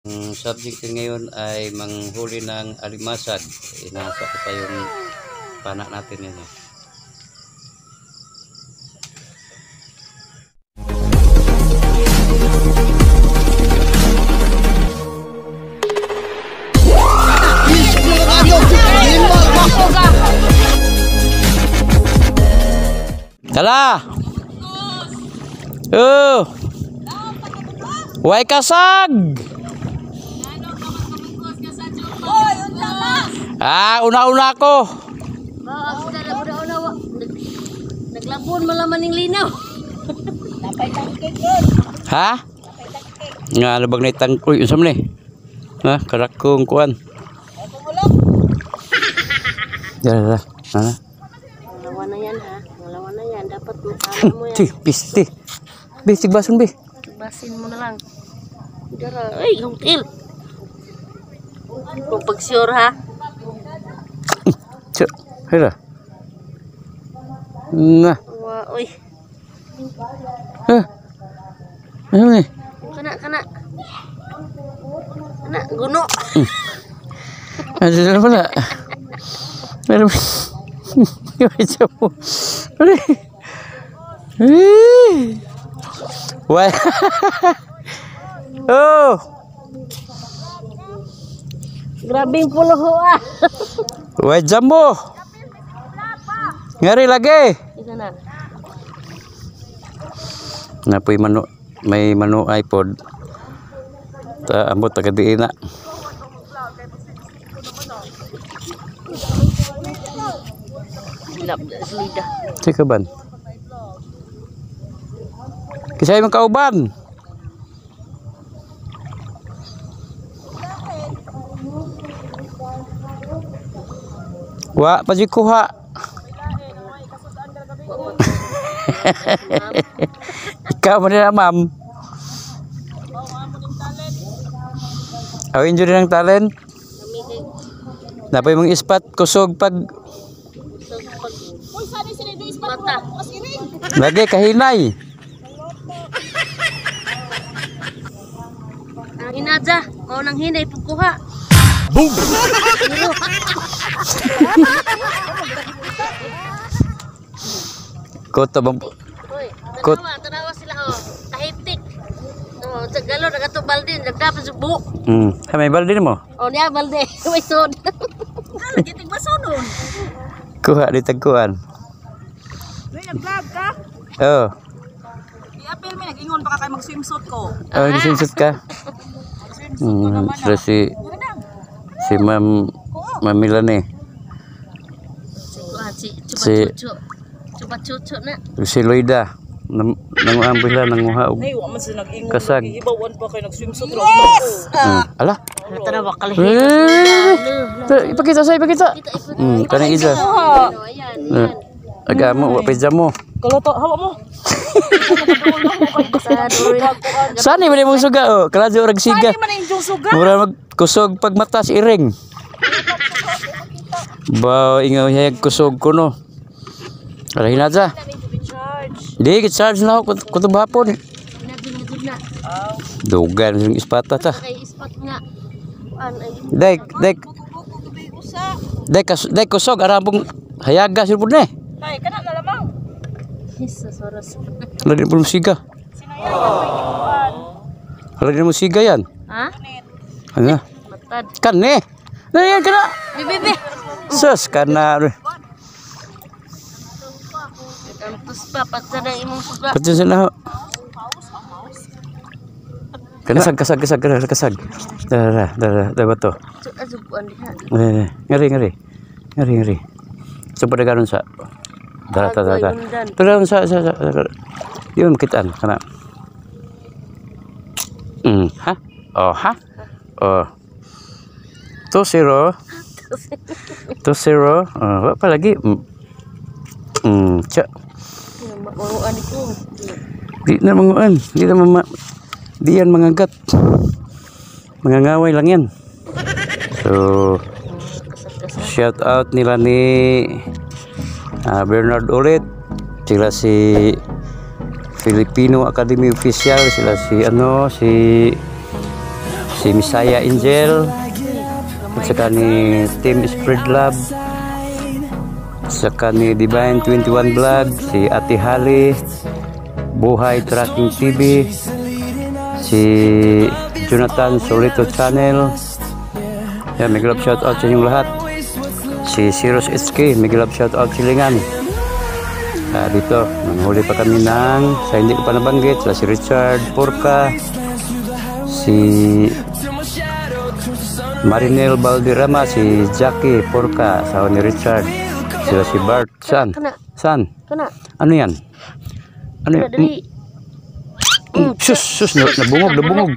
Ang subject ngayon ay manghuli ng alimasag. Inasa ko pa yung panak natin yun. Dala! Way kasag! Una-una ko. Naglabon mo laman ng linaw. Ha? Nga labag na itang uy, usam ni. Ha, karakong kuan. Dala. Ha? Ngalawan na yan ha. Ngalawan na yan. Dapat makala mo yan. Pisti. Bisig bason bi. Basin mo na lang. Dara. Ay, yung til. Kung pag-sure ha. Cuk, hela. Nah. Wah, uy. Ano ni? Kana. Kana, guno. Ada dalam pula. Meron. Macam apa? Wah. Oh. Grabing puluh ah. Wah, jambo. Ngari lagi. Isa na. Napoy manu may manu iPod. Ta ambot tagadiin na. Hilap na selida. Teka ban. Kisay man kauban. Wa paji kuha. Ikaw mo na ma'am. Awin dyan ng talent. Napay mong ispat kusog pag Mata. lagi kahinay. Ang inaja. Kau nang hinay pagkuha. Boom! Koto bang Uy, Kot- tanawa sila oh. Tahiptik. Oh, galo nagato balde, nagdapat subo. May balde mo. Oh, niya balde. May sod. Ano giting basodon? Kuha di tagkuan. May nag-vlog ka? Oh. I-appeal mo, nag-ingon baka kayo mag-swimsuit ko. Oh, nisinsut ka. Sila si Ma'am Milane. Si Coba cucu na. Si Loida. Nanguambila nanguha og Nay, wa man sila nag-ingon. kasag. Ibawan pa kayo nag-swimsuit lang ako. Ala. Tara bakal Ipakita sa ipakita. Kanang isa. Ayan. Agamo wa pijamo. Kalau to, hawa mo. Sani man imong suga oh, kalajo rag siga. Ay, man yung suga. Mura magkusog pag mata si iring. Ba ingaw hayag kusog kuno. Ala hinaja. Di charge na ako kutob hapon. Nagingid na. Dugan yung ispata ta. Kay ispat nga. Dek kusog arabong hayaga sipud ne. Tay, kana na lamang. Jesus, oras. Wala din pulong siga. Wala din mo siga yan. Ha? Ano? Matad. Kan ne. Yan kana. Bibi. Sus kana. Tantus pa patsada imong suga. Pati sa na. Kana kasag. Dara bato. Azubuan diha. Ngari. So pada ganon sa. Dara. Turun sa. Yun makitaan kana. Ha? Oh. 2-0. 2-0. Apa lagi? Cak. Manguan ko. Di na manguan. Di yan mangagat. Mangangaway lang yan. So, shout out nila ni Bernard ulit. Sila si Filipino Academy Official, sila si si Misaya Angel, at saka ni Team Spread Love, at saka ni Divine 21 Vlog, si Ate Hali, Buhay Tracking TV, si Jonathan Solito Channel. Yan, may love shout out sa inyong lahat. Si Sirius SK, may love shout out silingan. Dito, nanghuli pa kami ng, sa hindi ko pa nabanggit, si Richard Porca, si Marinel Balderrama, si Jackie Porca, asawa ni Richard, sila si Bart. Saan? Saan? Ano yan? Ano yan? Sus, nabungog.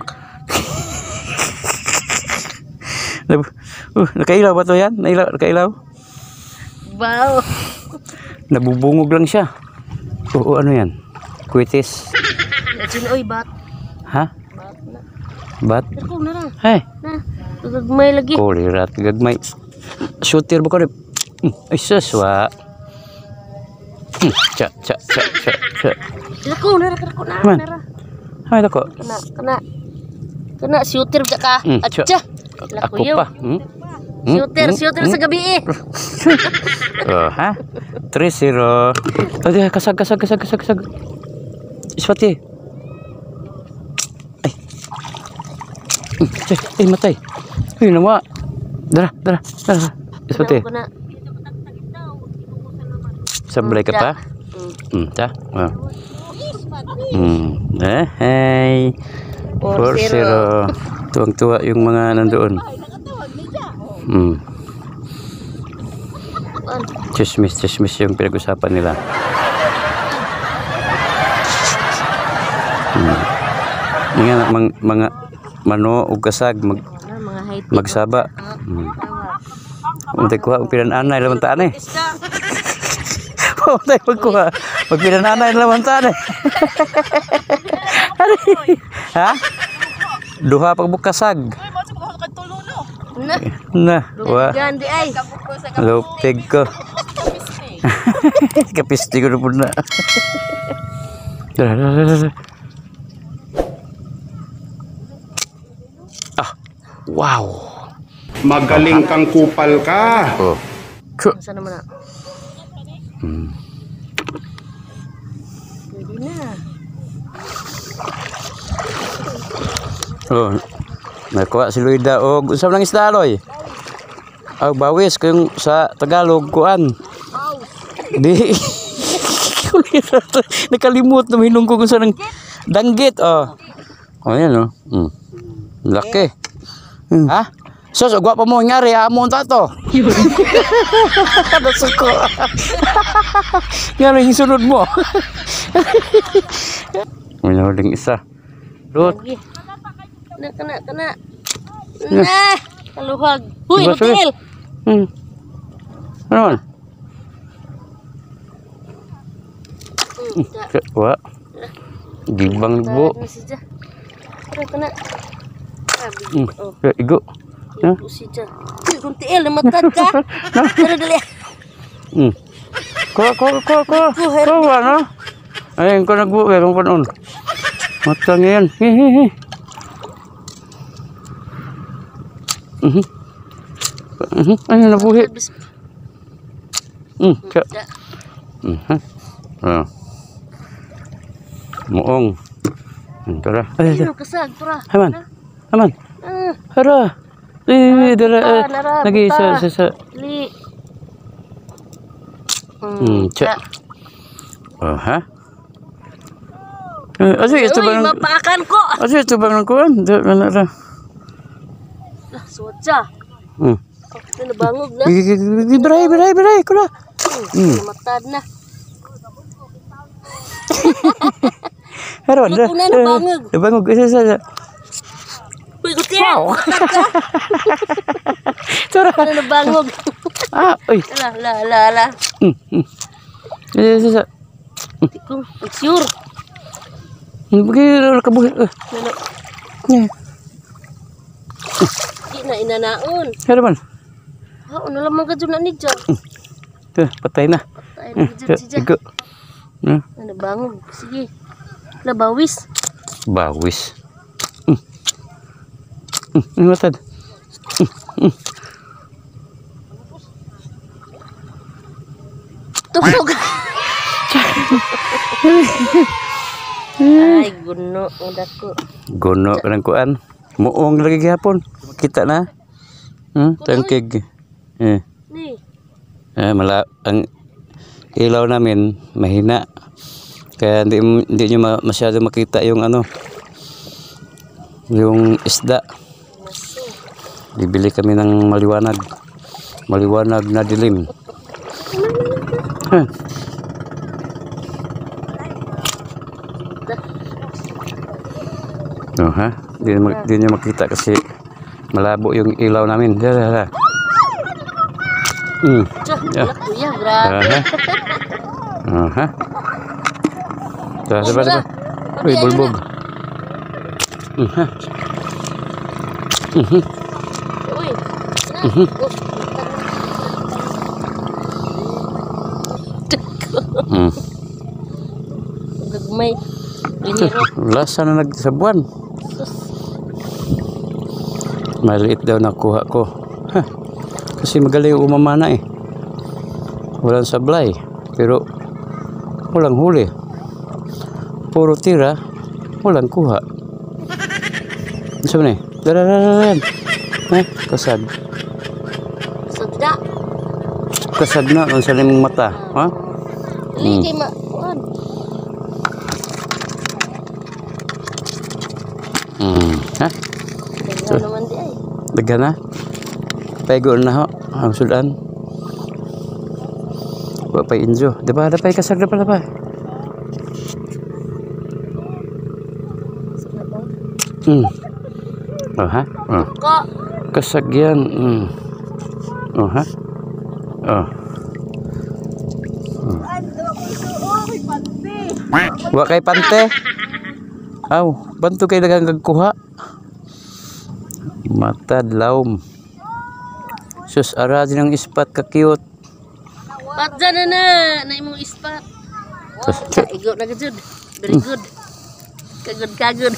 Nakailaw ba to yan? Nakailaw? Wow. Nabubungog lang siya. Oo, ano yan? Kwitis. Oy, bat. Ha? Bat? Ako na lang. Hey. Na, gagmay lagi. Kulirat, gagmay. Shooter ba ko rin? Ay, saswa. Cha. Ako na. Man. Ay, dako. Kena shooter ka. Atcha. Ako pa. Shooter sa gabi eh. Oh, ha? 3-0. Ay, kasag. Iswati. Ay, matay. Ay, nawa. Dara. Iswati. Sablay ka pa? Ta? Hey. 4-0. Tuwang-tuwa yung mga nandoon. Chismis yung pinag-usapan nila. Mga mano ug kasag magsaba. Untay kuha og pinananay lamantaan eh. Untay magkuha og pinananay lamantaan eh. Ha? Duha pagbukasag. Na, wa. Gandi ay. Lupig ko. Kapisti ko na po na. Wow. Magaling kang kupal ka. Oh. Saan naman na? Pwede na. Oh. Nakuha si Luida og usab nang isda loy. Bawis kung sa Tagalog kuan. Di. Nakalimot na hinung ko kung saan danggit. Oh yan oh. Laki. Ha? Sos, gwa pa mo ngari amon ta to. Nasuko. Ngari yung sunod mo. May nahuling isa. Lut. Kena. Nah, kaluhag. Huy, hotel. Ano man? Wah. Gibang bu. Kena. Igo. Usija. Kuntiel na matad ka. Tara dali. Ko ano? Ay, ko nagbuwe kung panon. Matang yan. Ay, nabuhi. Muong. Tara. Ay, kasag, tara. Aman. Hara. Dara. Lagi sa. Li. Cak. Oh, ha? Asyik itu bang. Mapakan ko. Asyik itu bang kuan. Dara. Suaca. Ito nabangog na. Beray ko na. Matad na. Haron dah. Nabangog. Nabangog isa. Uy, kutiyan. Wow. Tara. Nabangog. Uy. Ala. Isa. Tikong, sure. Bagi kabuhi. Inanaon. Ada man. Ano lamang ka dyan ni John? Tuh, patay na. Patay na dyan si John. Igo. Nabangog. Sige. Bawis. Ano matad? Tusog. Ay, guno udah ko. Gono ka ng kuan. Muong lagi gihapon. Kita na. Tangkig. Nih. Ang ilaw namin mahina. Kaya hindi nyo masyado makita yung ano. Yung isda. Bibili kami ng maliwanag. Maliwanag na dilim. Oh, ha? Di nyo makita kasi malabo yung ilaw namin. Dah. Iya, grabe. Ha? Dah. Uy, bulbog. Uy. Gagmay. Lasa na nagsabuan. Maliit daw nakuha ko. Kasi magaling umamana eh. Walang sablay. Pero walang huli. Puro tira. Walang kuha. Ano ba na eh? Dararan. Kasag. Sedap. Kasag na. Ang salim mong mata. Ha? Lagi mak. Ha? Tingnan naman di ay. Dagan na. Paigo na ho. Ang sudan. Wa pa injo. Diba? Dapay kasag na pala pa. Oh ha? Oh. Kok. Kasag yan. Oh ha? Oh. Wa kay pante. Aw, bantu kay dagang gagkuha. Matad laom. Sus ara din ang ispat ka cute. Patja na imong ispat. Igo na gud. Very good. Kagud.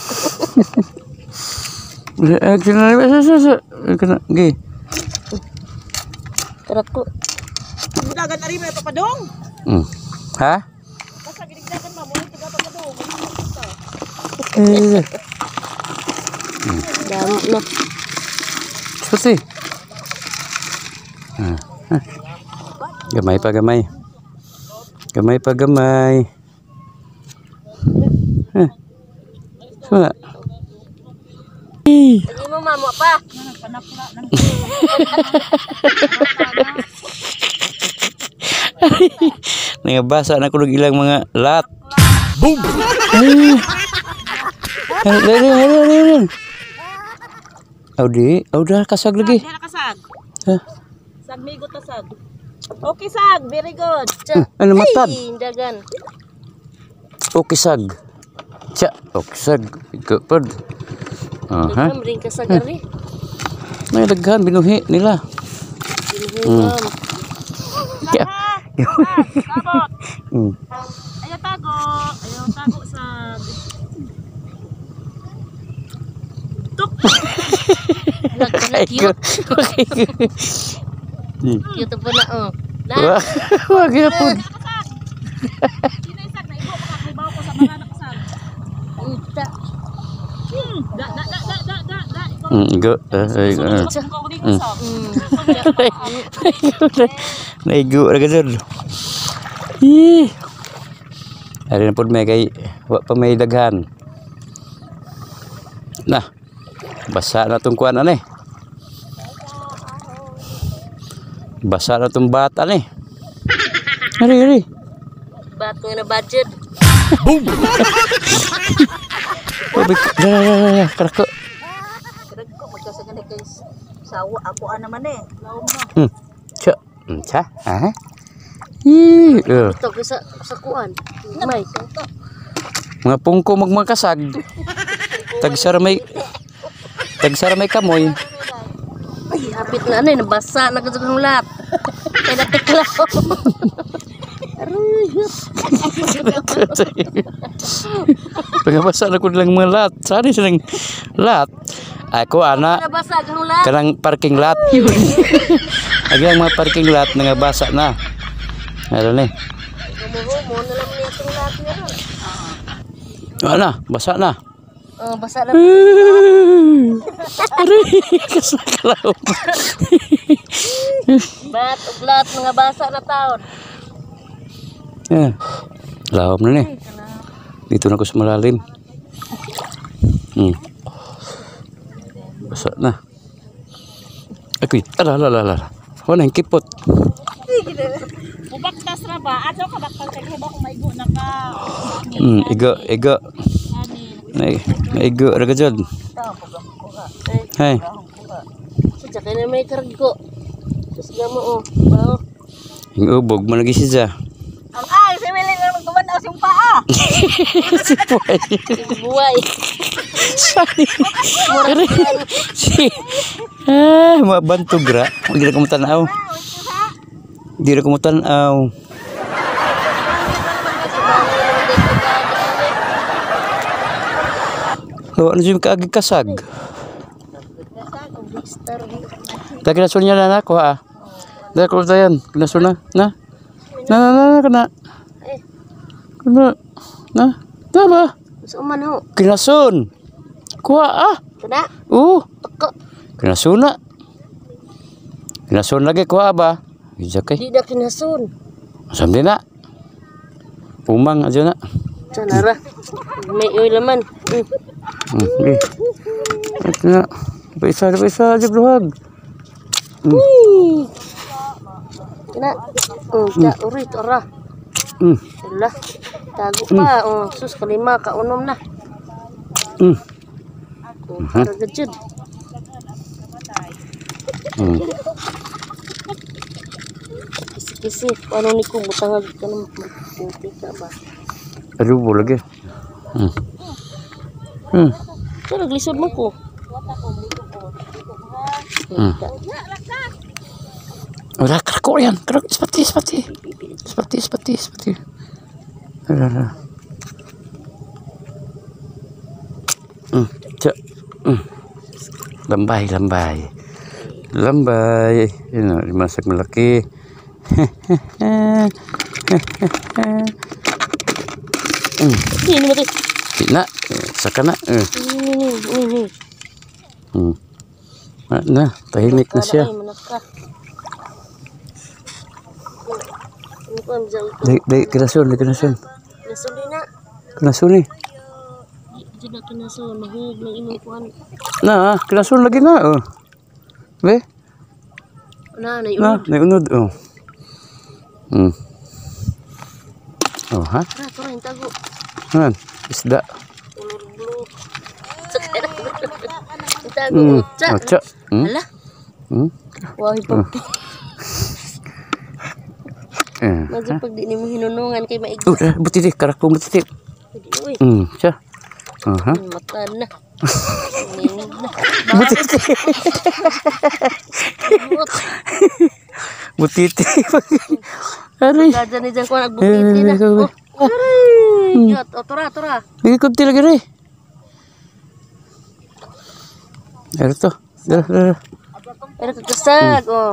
Action na sa. Kana gi. Tarap ko. Mudagan ari mo papadong. Ha? Basta gidigdagan mo tiga papadong. Damo na. Susi. Gamay pa gamay. Gamay pa gamay. Wala. Hindi mo mamo pa. Nangabasa na ko ng ilang mga lat. Boom! Ayun. Auda kasag lagi. Dara kasag. Ha? Sag migo ta sag. Okay sag, very good. Ano matad? Ay, dagan. Okay sag. Cha, okay sag. Ikapad. Aha. Dagan ring ka sa gari. May daghan binuhi nila. Ma'am. Ya. Ayaw tago sag. Tuk. Cute. Okay. Cute po na oh. Na. Wag ya pud. Sino sag na ibo makakubaw ko sa mga anak sag. Uta. Go. Naigo ra gud. Ari na pud may kay wa pa may daghan. Nah. Basa na tong kuan ani. Basa na tong bata ni. Ari. Bato na budget. Boom. Karako. Kadagko magkasagan kay sawa ako naman eh. Laom na. Cha. Ha? Ito ko sa kuan. May. Mga pungko magmakasag. Tagsara may kamoy. Ay, hapit na ano, nabasa na kasi ng lat. Kaya natiklaw. Pagkabasa na ko nilang mga lat. Saan silang lat? Ako ana Nabasag ang lahat. kanang parking lot. Agang mga parking lot nga basa na. Ano ni? Gumuhumo na lang niya itong lahat niya ron. Ana, basa na. Oh, basa na. Aray, kasakalaw. Bat ug lahat mga basa na taon. Yan. Lahom na ni. Dito na ko sa malalim. Basa na. Ako'y, ala. Wala yung kipot. Ubaktas ra ba? Ato ka baktas kay ba kung maigo na ka. Igo. Naigo, raga dyan. Hay. Sadya kayo na may kargo. Tapos gamo oh. Bao. Yung ubog, managi siya. Ang ay, si Willie na magkumanaw siyang paa. Si Puay. Buhay. Mga bantog ra. Hindi na kumutanaw. Hindi na kumutanaw. Oh, ano yung kaagig kasag? Dahil kinasun niya na ako ha. Dahil ko tayan. Kinasun na. Na kana. Na ba? So man ho. Kinasun. Kuha ah. Kana. Ako. Kinasun na. Kinasun lagi kuha ba? Ija kay. Di na kinasun. Samdi na. Umang aja na. Sanara. May oil laman. Okay. Ito na. Paisa aja luhag. Kana. Ja uri tora. Ala. Tago pa. Sus kalima ka unom na. Para gajud. Kisi, paano ni ko butangag ka ng puti ka ba? Adubo lagi. So naglisod mo ko. Ora krako yan. Krako spati. Ara. Lambay. Ini dimasak melaki. Ini mati. Tina, sakana. Ini. Nah, tahimik na siya. Dai kinasun. Kinasun na. Kinasun ni. Tidak kinasun, mahug ng imong kuan. Nah, kinasun lagi na. Oh. Be? Na Naiunod. Oh. Oh, ha? Ito rin tago. Han, isda. Color blue. Tago. Ocha. Ala. Wahi pa. Medyo pag di mo hinunungan kay maigi. Buti di, karakong buti di. Siya. Aha. Mata na. Butiti. Aray. Kajan ni jang ko nagbutiti na. Aray. Yot, tora. Bigay kunti lagi rin. Ano to? Dara. Pero kakasag, oh.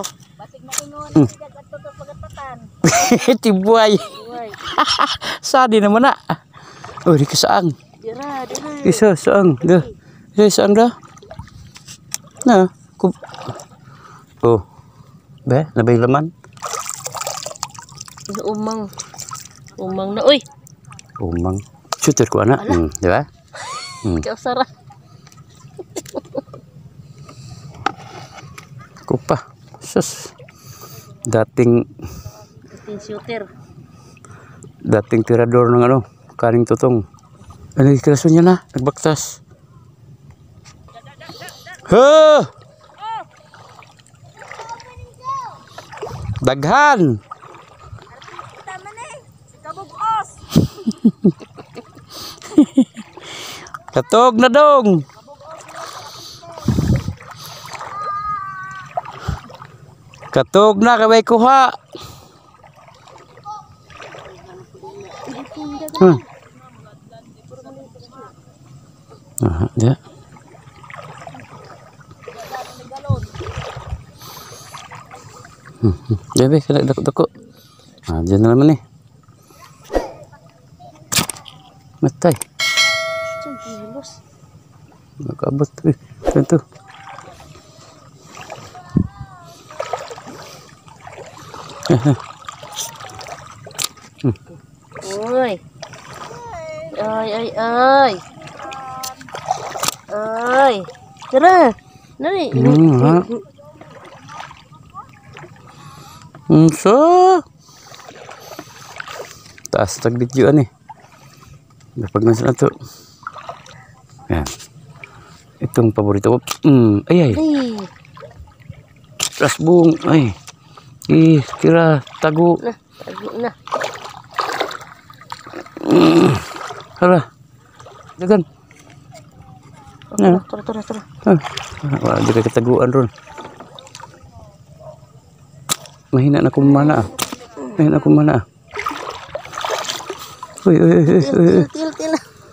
Tibuay. Sadi naman na. Oh, di kasaang. Dira. Isa, saang. Dah. Saang dah. Nah. Oh. Be, nabay laman. Umang na, uy. Umang. Shooter ko anak. Di ba? Kaya sarap. Kupa. Sus. Dating Shooter. Dating tirador ng ano, kaning tutong. Ano yung kiraso niya na? Nagbaktas. Huh! Daghan! Katog na dong! Katog na, kabay kuha! Dia. Bebe, kena dako-dako. Ah, dyan na naman eh. Matay. Cium Nakabot. Ito. Uy. Ay. Ay. Tara. Nari. So. Taas tag videoan eh. Dapat nasa na to. Yan. Itong paborito ko. Ay. Ay. Rasbong. Ay. Kira tago. Nah, tago na. Hala. Dagan. Tara. Wala di ka kataguan ron. Mahina na akong mana. Uy. Til.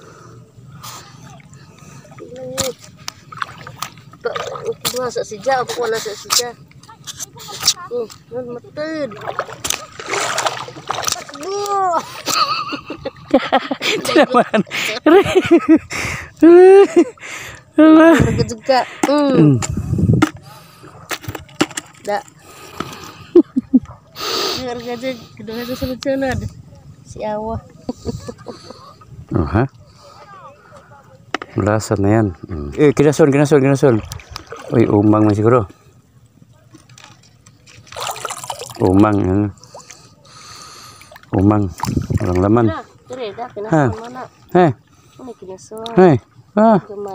Ba, sa sija, ako wala sa sija. Matid. Tinaman. Juga. Da. Harga kedua sunod-sunod. Si Awa. Oh, ha? Lasa na yan. Kinason. Uy, umang na siguro. Umang. Walang laman. Dire, da, kinason mana. Ini kinason. Gamay.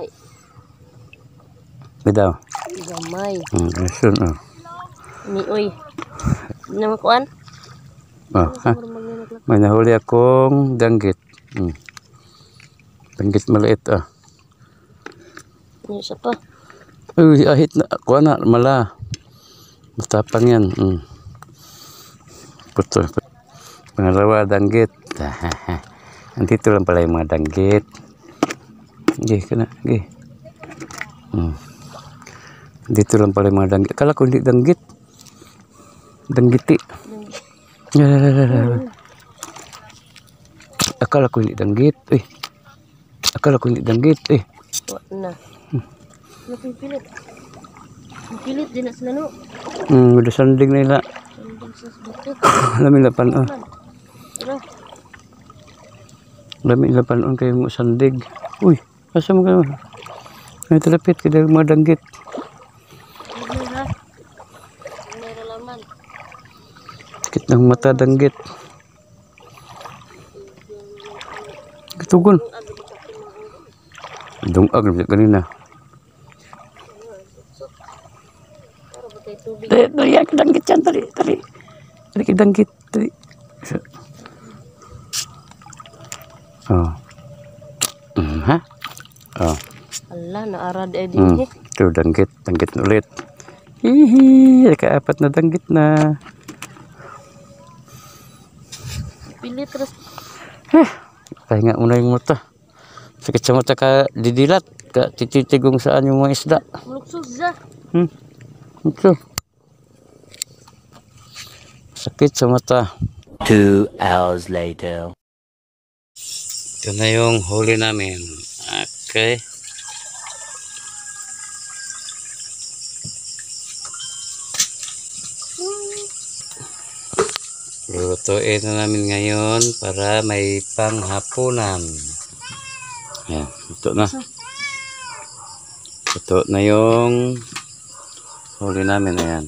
Bidaw. Gamay. Kinason, Ini, uy. Nama kuan? Ha? May nahuli akong danggit. Danggit maliit, Ini siapa? Uy, ahit na. Kuan na, mala. Matapang yan. Puto. Pangalawa, danggit. Nandito lang pala yung mga danggit. Kena. Dito lang pala yung mga danggit. Akala ko hindi danggit. Danggiti. Akala ko hindi danggit. Nah. Napipilit. Napipilit din na sila, no? Udah sanding na ila. Lami lapan, Lami lapan kayo mo sandig. Uy, asa mo kayo? May talapit kada mga danggit. Sakit ng mata danggit. Kitugon. Dungag na kanina. Dari danggit yan, tali danggit, tali. Oh. Ha? Oh. Allah, naarad din. Tuh danggit ulit. Hihi, kaapat na danggit na. Pilit terus. Pahinga muna yung mata. Sakit sa mata ka didilat, ka tititigong saan yung mga isda. Muluksos za. Ito. Sakit sa mata. 2 hours later. Ito na yung huli namin. Okay. Lutuin na namin ngayon para may panghapunan. Ayan, ito na. Ito na yung huli namin. Ayan.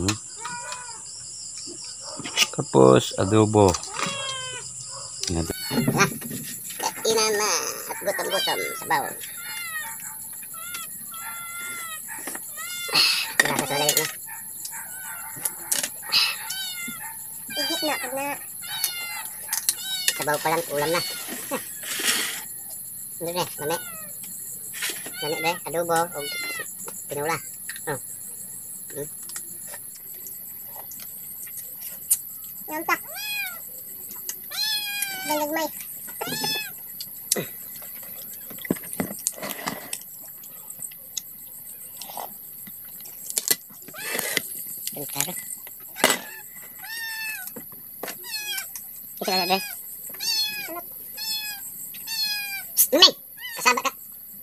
Tapos adobo. Ayan. Kainan na at gutom-gutom sa bawon. Nasa sa lalit na. Igit na, pag na. Sabaw pa lang, ulam na. Ano rin, mami. Mami rin, adobo, o pinula. Yan ta. Dagagmay. Bentar. Bisa ada. Ming, kasama ka.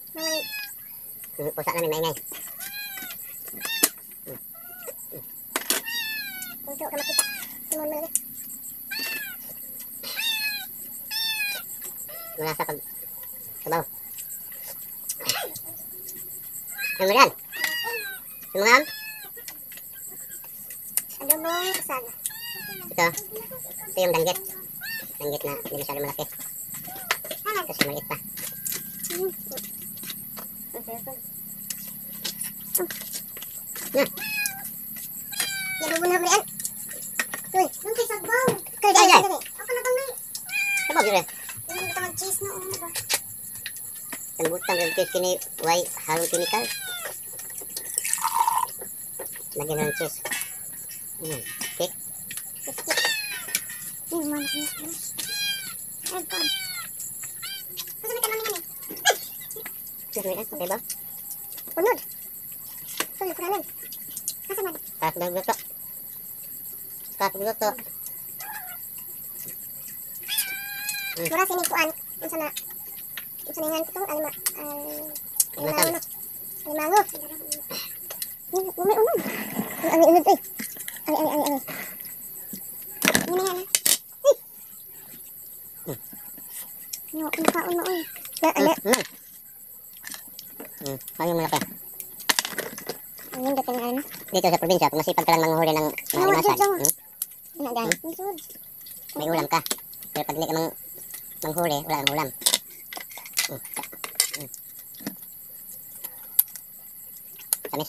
Pusa namin maingay. Untuk ka makita. Simon mo lagi. Nasa ka. Sabaw. Ano yan? Simon? Ano mo kasama? Ito yung danggit. Danggit na hindi masyado malaki. Kasi maliit pa. Yan. Yan mo na berian. Uy, nung kay sabaw. Kaya dai. Ako na bang may. Sabaw dire. Hindi ka mag-cheese na uno ba? Tambutan ng cheese kini way halong chemical. Lagyan ng cheese. Okay. Ini mana sih? Aircon. Masa mereka namin namin? Jadi okay ba? Unod. Sorry, kuranan. Masa man? Kakak dulu. Murah sini kuan. Sana yang itu alima alimango. Ini umay umay. Ani unod eh. Ani. Ini na. No, kaon mo oy. Ana. Ano malaki? Ang dating ano? Dito sa probinsya, kung masipag ka lang manghuli ng mga limasan. Ano dahil? May ulam ka. Pero pag hindi ka manghuli, wala kang ulam. Tamis.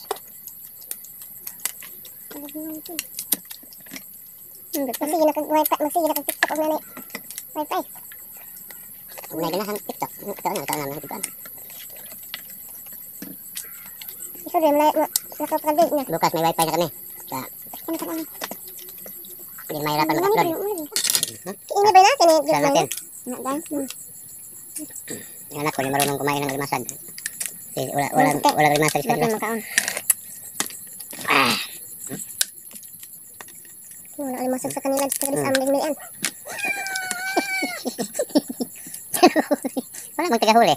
Masige na kag-wifi, masige na kag-tiktok o nanay. Wifi. Unay ka na hang tiktok. Ito na tiktok. Ito rin, nakapag-update na. Bukas may wifi na kami. Hindi mahirapan mag-upload. Ini ba na? Kini sa natin. Yung anak ko, hindi marunong kumain ng limasan. Wala limasan sa limasan. Wala limasan sa kanila. Sa aming milian. Wala mong tagahuli.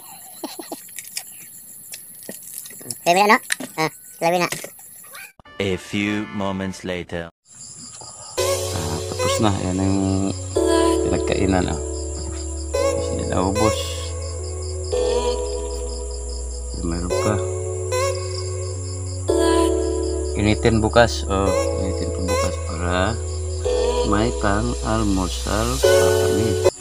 Labi na, no? Labi na. A few moments later. Tapos na. Yan yung pinagkainan. Kasi naubos. Mayroon pa. Initin bukas. Initin ko bukas para may pang almusal pa kami.